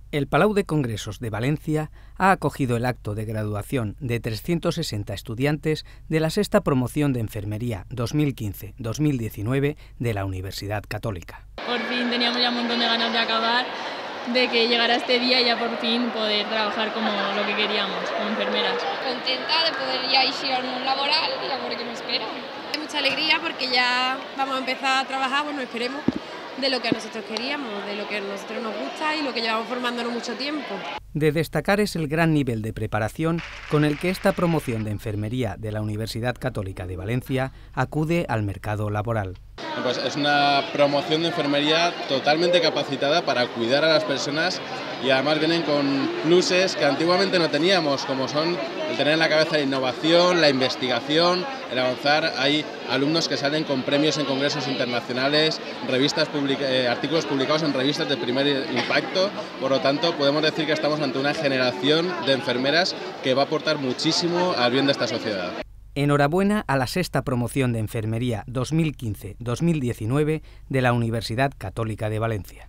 El Palau de Congresos de Valencia ha acogido el acto de graduación de 360 estudiantes de la sexta promoción de Enfermería 2015-2019 de la Universidad Católica. Por fin teníamos ya un montón de ganas de acabar, de que llegara este día y ya por fin poder trabajar como lo que queríamos, como enfermeras. Contenta de poder ya ir al mundo laboral y a ver qué me espera. Hay mucha alegría porque ya vamos a empezar a trabajar, bueno, esperemos, de lo que a nosotros queríamos, de lo que a nosotros nos gusta y lo que llevamos formándonos mucho tiempo. De destacar es el gran nivel de preparación con el que esta promoción de enfermería de la Universidad Católica de Valencia acude al mercado laboral. Pues es una promoción de enfermería totalmente capacitada para cuidar a las personas y además vienen con pluses que antiguamente no teníamos, como son el tener en la cabeza la innovación, la investigación, el avanzar. Hay alumnos que salen con premios en congresos internacionales, artículos publicados en revistas de primer impacto. Por lo tanto, podemos decir que estamos ante una generación de enfermeras que va a aportar muchísimo al bien de esta sociedad. Enhorabuena a la sexta promoción de Enfermería 2015-2019 de la Universidad Católica de Valencia.